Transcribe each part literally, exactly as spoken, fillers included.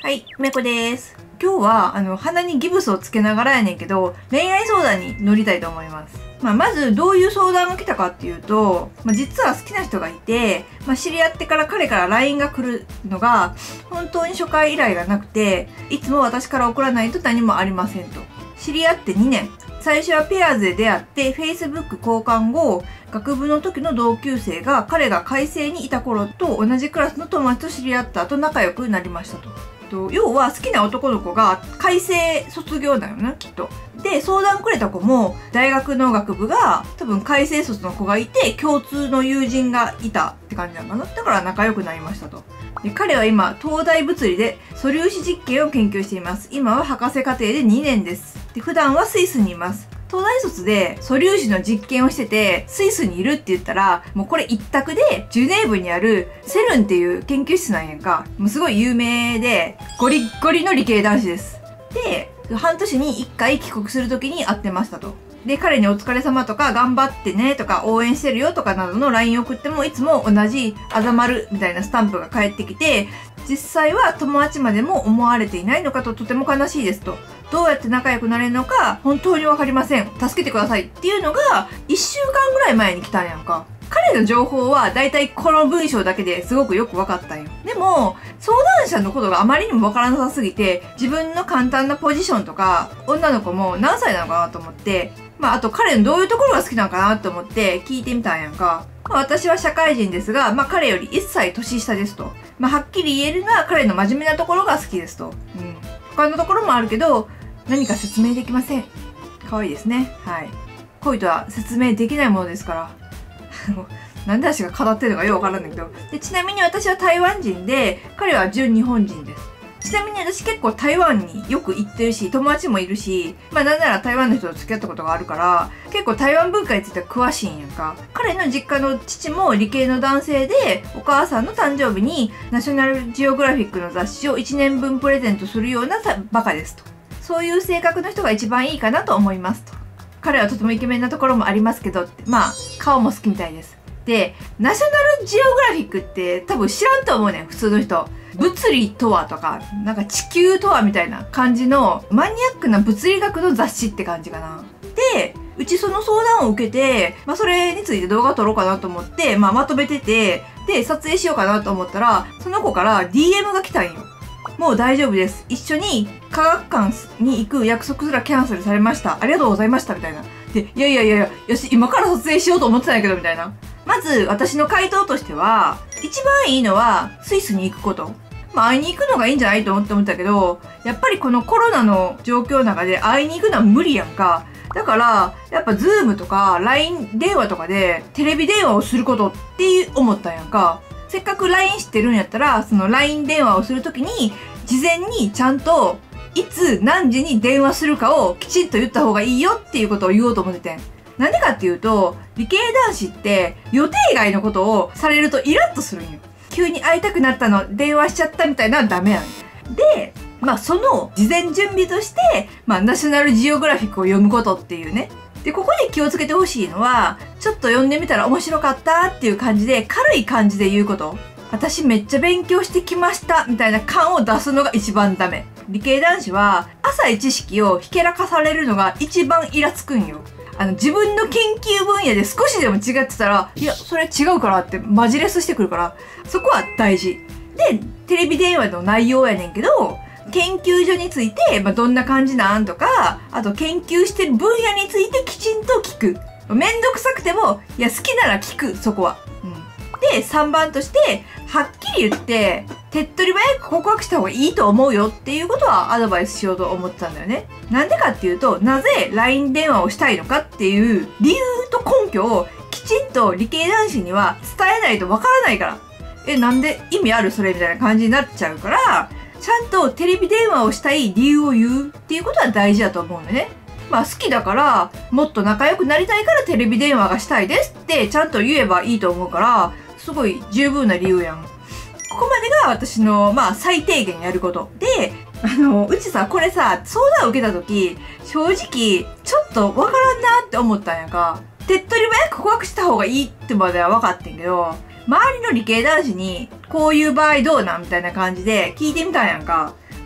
はい、めこです。今日は、あの、鼻にギブスをつけながらやねんけど、恋愛相談に乗りたいと思います。まあ、まず、どういう相談が来たかっていうと、まあ、実は好きな人がいて、まあ、知り合ってから彼から ライン が来るのが、本当に初回依頼がなくて、いつも私から送らないと何もありませんと。知り合ってにねん。最初はペアーズで出会って、Facebook 交換後、学部の時の同級生が彼が開成にいた頃と同じクラスの友達と知り合った後仲良くなりましたと。要は好きな男の子が開成卒業だよね、きっと。で、相談くれた子も大学の学部が多分開成卒の子がいて共通の友人がいたって感じなのかな。だから仲良くなりましたと。で、彼は今、東大物理で素粒子実験を研究しています。今は博士課程でにねんです。で、普段はスイスにいます。東大卒で素粒子の実験をしてて、スイスにいるって言ったら、もうこれ一択で、ジュネーブにあるセルンっていう研究室なんやんか。もうすごい有名で、ゴリッゴリの理系男子です。で、半年にいっかい帰国するときに会ってましたと。で、彼にお疲れ様とか、頑張ってねとか、応援してるよとかなどの ライン を送っても、いつも同じあざまるみたいなスタンプが返ってきて、実際は友達までも思われていないのかととても悲しいですと。どうやって仲良くなれるのか本当にわかりません。助けてくださいっていうのがいっしゅうかんぐらい前に来たんやんか。彼の情報はだいたいこの文章だけですごくよくわかったんよ。でも、相談者のことがあまりにもわからなさすぎて、自分の簡単なポジションとか、女の子も何歳なのかなと思って、まああと彼のどういうところが好きなのかなと思って聞いてみたんやんか。まあ、私は社会人ですが、まあ彼よりいっさい年下ですと。まあはっきり言えるのは彼の真面目なところが好きですと。うん。他のところもあるけど、何か説明できません。可愛いですね。はい。恋とは説明できないものですから。なんで私が語ってるのかよくわからんだけど。で、ちなみに私は台湾人で、彼は純日本人です。ちなみに私結構台湾によく行ってるし、友達もいるし、まあなんなら台湾の人と付き合ったことがあるから、結構台湾文化については詳しいんやんか。彼の実家の父も理系の男性で、お母さんの誕生日にナショナルジオグラフィックの雑誌をいちねんぶんプレゼントするようなバカですと。そういう性格の人が一番いいかなと思いますと。彼はとてもイケメンなところもありますけどって、まあ顔も好きみたいです。で、ナショナルジオグラフィックって多分知らんと思うねん、普通の人。物理とはとか、なんか地球とはみたいな感じのマニアックな物理学の雑誌って感じかな。で、うちその相談を受けて、まあそれについて動画撮ろうかなと思って、まあまとめてて、で、撮影しようかなと思ったら、その子から ディーエム が来たんよ。もう大丈夫です。一緒に科学館に行く約束すらキャンセルされました。ありがとうございました。みたいな。で、いやいやいやいや、よし、今から撮影しようと思ってたんやけど、みたいな。まず、私の回答としては、一番いいのは、スイスに行くこと。まあ、会いに行くのがいいんじゃないと思って思ったけど、やっぱりこのコロナの状況の中で会いに行くのは無理やんか。だから、やっぱズームとか ライン 電話とかでテレビ電話をすることって思ったんやんか。せっかく ライン 知ってるんやったら、その ライン 電話をするときに、事前にちゃんと、いつ何時に電話するかをきちんと言った方がいいよっていうことを言おうと思っててん。なんでかっていうと、理系男子って予定外のことをされるとイラッとするんよ。急に会いたくなったの、電話しちゃったみたいなのはダメやん。で、まあその事前準備として、まあナショナルジオグラフィックを読むことっていうね。で、ここで気をつけてほしいのは、ちょっと読んでみたら面白かったっていう感じで、軽い感じで言うこと。私めっちゃ勉強してきましたみたいな感を出すのが一番ダメ。理系男子は浅い知識をひけらかされるのが一番イラつくんよ。あの自分の研究分野で少しでも違ってたら、いや、それ違うからってマジレスしてくるから、そこは大事。で、テレビ電話の内容やねんけど、研究所について、まあ、どんな感じなんとか、あと研究してる分野についてきちんと聞く。めんどくさくても、いや、好きなら聞く、そこは。うん。で、さんばんとして、はっきり言って、手っ取り早く告白した方がいいと思うよっていうことはアドバイスしようと思ってたんだよね。なんでかっていうと、なぜ ライン 電話をしたいのかっていう理由と根拠をきちんと理系男子には伝えないとわからないから。え、なんで意味あるそれみたいな感じになっちゃうから、ちゃんとテレビ電話をしたい理由を言うっていうことは大事だと思うんだよね。まあ好きだから、もっと仲良くなりたいからテレビ電話がしたいですってちゃんと言えばいいと思うから、すごい十分な理由やん。ここまでが私の、まあ、最低限やること。で、あの、うちさ、これさ、相談を受けたとき、正直、ちょっとわからんなって思ったんやんか。手っ取り早く告白した方がいいってまでは分かってんけど、周りの理系男子に、こういう場合どうなんみたいな感じで聞いてみたんやんか。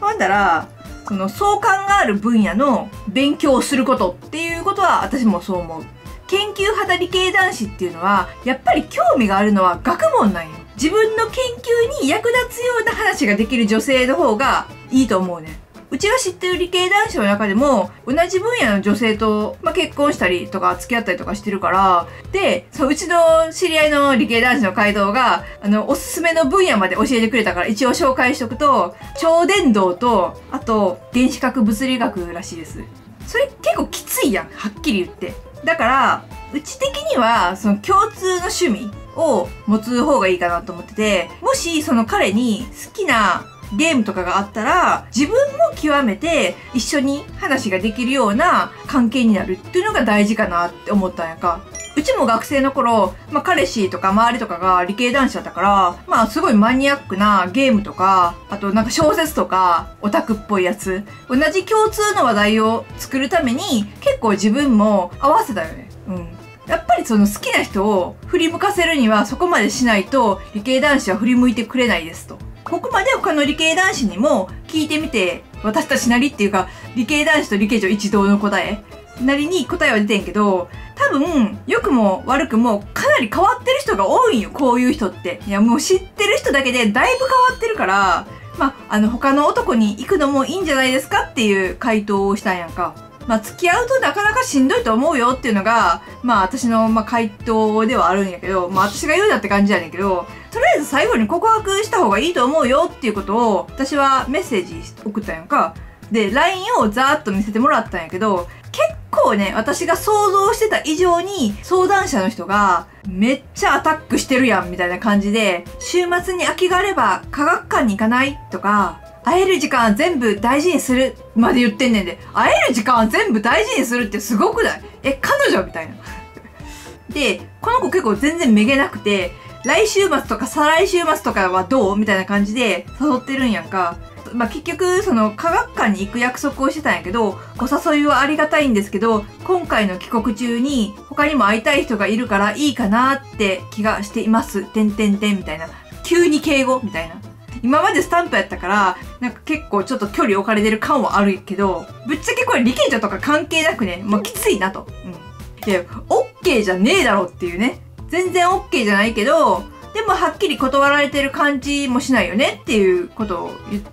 ほんだら、その相関がある分野の勉強をすることっていうことは私もそう思う。研究派理系男子っていうのは、やっぱり興味があるのは学問なんよ。自分の研究に役立つような話ができる女性の方がいいと思うね。うちが知ってる理系男子の中でも、同じ分野の女性と、まあ、結婚したりとか付き合ったりとかしてるから、で、そう、うちの知り合いの理系男子の回答が、あの、おすすめの分野まで教えてくれたから一応紹介しとくと、超電導と、あと、原子核物理学らしいです。それ結構きついやん、はっきり言って。だから、うち的には、その共通の趣味を持つ方がいいかなと思ってて、もしその彼に好きなゲームとかがあったら、自分も極めて一緒に話ができるような関係になるっていうのが大事かなって思ったんやんか。うちも学生の頃、まあ彼氏とか周りとかが理系男子だったから、まあすごいマニアックなゲームとか、あとなんか小説とか、オタクっぽいやつ、同じ共通の話題を作るために結構自分も合わせたよね。うん。やっぱりその好きな人を振り向かせるにはそこまでしないと理系男子は振り向いてくれないですと。ここまで他の理系男子にも聞いてみて、私たちなりっていうか、理系男子と理系女一同の答えなりに答えは出てんけど、多分、良くも悪くもかなり変わってる人が多いんよ、こういう人って。いや、もう知ってる人だけでだいぶ変わってるから、まあ、あの、他の男に行くのもいいんじゃないですかっていう回答をしたんやんか。まあ、付き合うとなかなかしんどいと思うよっていうのが、まあ、私の、まあ、回答ではあるんやけど、まあ、私が言うなって感じやねんけど、とりあえず最後に告白した方がいいと思うよっていうことを、私はメッセージ送ったんやんか。で、ライン をざーっと見せてもらったんやけど、結構ね、私が想像してた以上に相談者の人がめっちゃアタックしてるやんみたいな感じで、週末に空きがあれば科学館に行かないとか、会える時間は全部大事にするまで言ってんねんで、会える時間は全部大事にするってすごくないえ、彼女みたいな。で、この子結構全然めげなくて、来週末とか再来週末とかはどうみたいな感じで誘ってるんやんか。まあ、結局、その科学館に行く約束をしてたんやけど、お誘いはありがたいんですけど、今回の帰国中に他にも会いたい人がいるからいいかなって気がしています。てんてんてんみたいな。急に敬語みたいな。今までスタンプやったから、なんか結構ちょっと距離置かれてる感はあるけど、ぶっちゃけこれ理系女とか関係なくね、もうきついなと。うん。いや、オッケーじゃねえだろっていうね。全然オッケーじゃないけど、でもはっきり断られてる感じもしないよねっていうことを言って、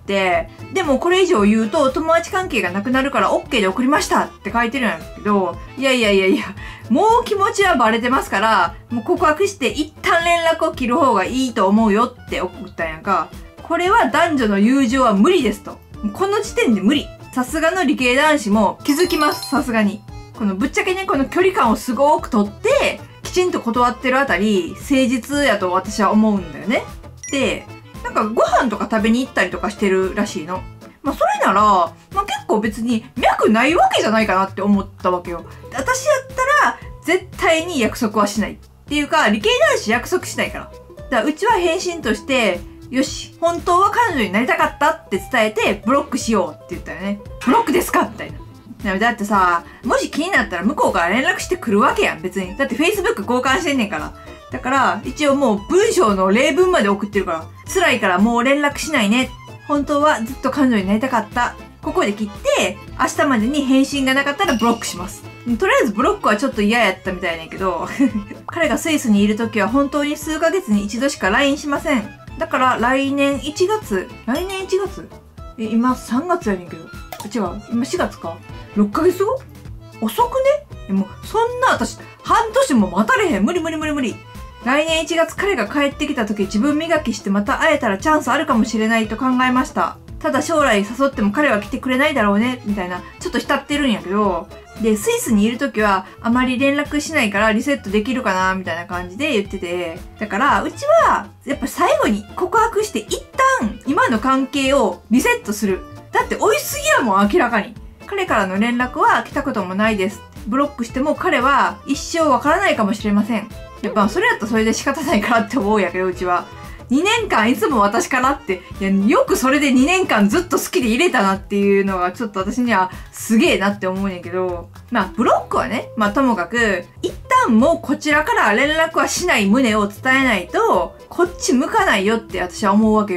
でもこれ以上言うと友達関係がなくなるから OK で送りましたって書いてるんやけど、いやいやいやいや、もう気持ちはバレてますから、もう告白して一旦連絡を切る方がいいと思うよって送ったんやんか。これは男女の友情は無理ですと。この時点で無理。さすがの理系男子も気づきます、さすがに。このぶっちゃけね、この距離感をすごくとって、きちんと断ってるあたり、誠実やと私は思うんだよね。で、なんかご飯とか食べに行ったりとかしてるらしいの。まあそれなら、まあ結構別に脈ないわけじゃないかなって思ったわけよ。私やったら、絶対に約束はしない。っていうか、理系男子約束しないから。だからうちは返信として、よし、本当は彼女になりたかったって伝えて、ブロックしようって言ったよね。ブロックですかみたいな。だってさ、もし気になったら向こうから連絡してくるわけやん、別に。だって Facebook 交換してんねんから。だから、一応もう文章の例文まで送ってるから。辛いからもう連絡しないね。本当はずっと彼女になりたかった。ここで切って、明日までに返信がなかったらブロックします。とりあえずブロックはちょっと嫌やったみたいねんけど、彼がスイスにいるときは本当に数ヶ月に一度しか ライン しません。だから来年いちがつ、来年いちがつえ、今さんがつやねんけど。違う、今しがつか。ろっかげつご遅くねえ、もう、そんな私、半年も待たれへん。無理無理無理無理。来年いちがつ彼が帰ってきた時自分磨きしてまた会えたらチャンスあるかもしれないと考えました。ただ将来誘っても彼は来てくれないだろうね、みたいな、ちょっと浸ってるんやけど、で、スイスにいる時はあまり連絡しないからリセットできるかな、みたいな感じで言ってて、だから、うちは、やっぱ最後に告白して一旦今の関係をリセットする。だって追いすぎやもん、明らかに。彼からの連絡は来たこともないです。ブロックしても彼は一生わからないかもしれません。やっぱそれやったらそれで仕方ないからって思うんやけど、うちは。にねんかんいつも私からって、いや、よくそれでにねんかんずっと好きで入れたなっていうのがちょっと私にはすげえなって思うんやけど、まあ、ブロックはね、まあともかく、一旦もうこちらから連絡はしない旨を伝えないと、こっち向かないよって私は思うわけよ。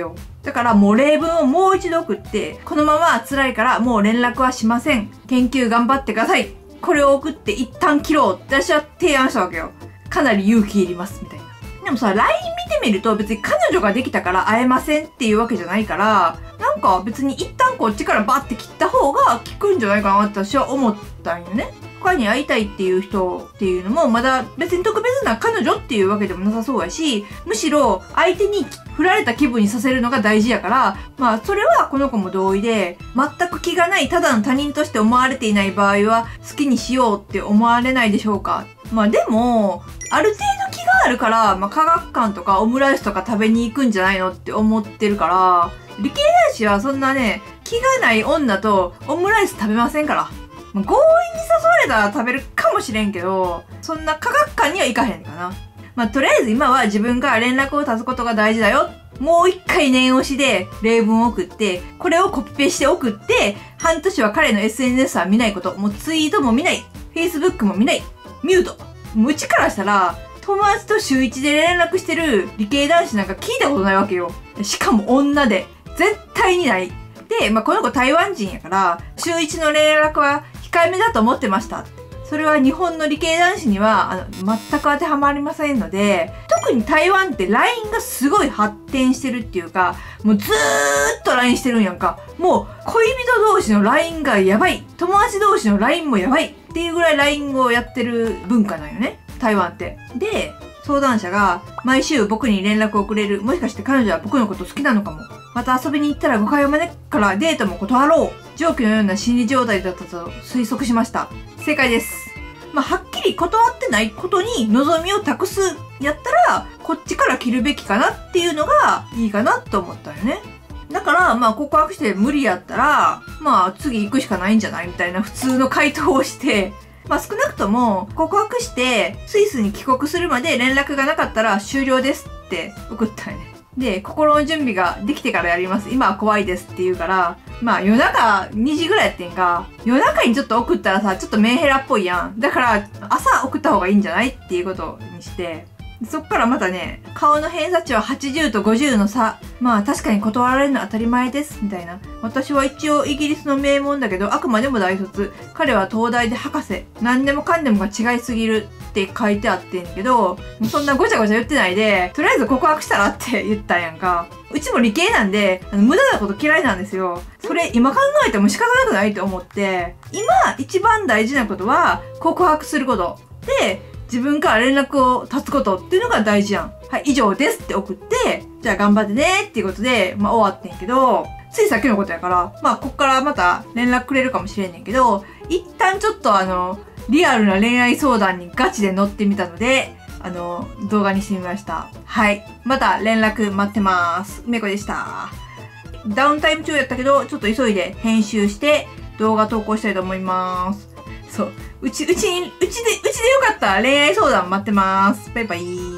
だからもう例文をもう一度送って、このまま辛いからもう連絡はしません。研究頑張ってください。これを送って一旦切ろうって私は提案したわけよ。かなり勇気いります、みたいな。でもさ、ライン 見てみると別に彼女ができたから会えませんっていうわけじゃないから、なんか別に一旦こっちからバッて切った方が効くんじゃないかなって私は思ったんよね。他に会いたいっていう人っていうのもまだ別に特別な彼女っていうわけでもなさそうやし、むしろ相手に振られた気分にさせるのが大事やから、まあそれはこの子も同意で、全く気がないただの他人として思われていない場合は好きにしようって思われないでしょうか。まあでも、ある程度気があるから、まあ科学館とかオムライスとか食べに行くんじゃないのって思ってるから、理系男子はそんなね、気がない女とオムライス食べませんから。まあ、強引に誘われたら食べるかもしれんけど、そんな科学館には行かへんかな。まあ、とりあえず今は自分から連絡を絶つことが大事だよ。もう一回念押しで例文を送って、これをコピペして送って、半年は彼の エスエヌエス は見ないこと。もうツイートも見ない。Facebook も見ない。ミュート。もううちからしたら、友達と週一で連絡してる理系男子なんか聞いたことないわけよ。しかも女で。絶対にない。で、まあ、この子台湾人やから、週一の連絡は控えめだと思ってました。それは日本の理系男子にはあの全く当てはまりませんので、特に台湾って ライン がすごい発展してるっていうか、もうずーっと ライン してるんやんか。もう恋人同士の ライン がやばい。友達同士の ライン もやばい。っていうぐらい ライン をやってる文化なんよね。台湾って。で、相談者が毎週僕に連絡をくれる。もしかして彼女は僕のこと好きなのかも。また遊びに行ったら誤解を招くからデートも断ろう。上記のような心理状態だったと推測しました。正解です。まあ、はっきり断ってないことに望みを託すやったら、こっちから切るべきかなっていうのがいいかなと思ったよね。だから、まあ、告白して無理やったら、まあ、次行くしかないんじゃないみたいな普通の回答をして、まあ、少なくとも告白してスイスに帰国するまで連絡がなかったら終了ですって送ったよね。で、心の準備ができてからやります。今は怖いですって言うから、まあ夜中にじぐらいやってんか、夜中にちょっと送ったらさ、ちょっとメンヘラっぽいやん。だから朝送った方がいいんじゃないっていうことにして、そっからまたね、顔の偏差値ははちじゅうとごじゅうの差。まあ確かに断られるのは当たり前です。みたいな。私は一応イギリスの名門だけど、あくまでも大卒。彼は東大で博士。何でもかんでもが違いすぎるって書いてあってんけど、そんなごちゃごちゃ言ってないで、とりあえず告白したらって言ったんやんか。うちも理系なんで、あの無駄なこと嫌いなんですよ。それ今考えても仕方なくないと思って、今一番大事なことは告白すること。で、自分から連絡を絶つことっていうのが大事やん。はい、以上ですって送って、じゃあ頑張ってねっていうことで、まあ終わってんけど、ついさっきのことやから、まあこっからまた連絡くれるかもしれんねんけど、一旦ちょっとあの、リアルな恋愛相談にガチで乗ってみたので、あの、動画にしてみました。はい。また連絡待ってます。梅子でした。ダウンタイム中やったけど、ちょっと急いで編集して動画投稿したいと思います。そう。うち、うちに、うちで、うちでよかった恋愛相談待ってます。バイバイ。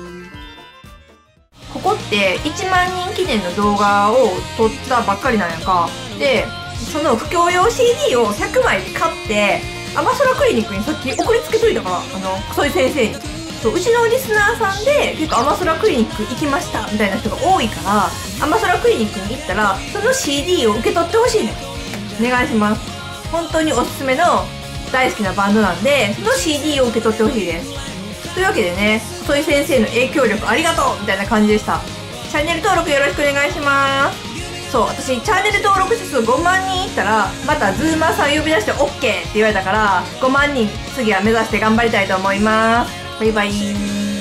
ここっていちまんにん記念の動画を撮ったばっかりなんやんか。で、その不況用 シーディー をひゃくまい買って、アマソラクリニックにさっき送りつけといたから、あの、そういう先生に。そう、うちのリスナーさんで結構アマソラクリニック行きましたみたいな人が多いから、アマソラクリニックに行ったら、その シーディー を受け取ってほしいねん。お願いします。本当におすすめの大好きなバンドなんで、その シーディー を受け取ってほしいです。というわけでね、細井先生の影響力ありがとうみたいな感じでした。チャンネル登録よろしくお願いします。そう、私チャンネル登録者数ごまんにんいったらまたズーマーさん呼び出して オーケー って言われたから、ごまんにん次は目指して頑張りたいと思います。バイバイ。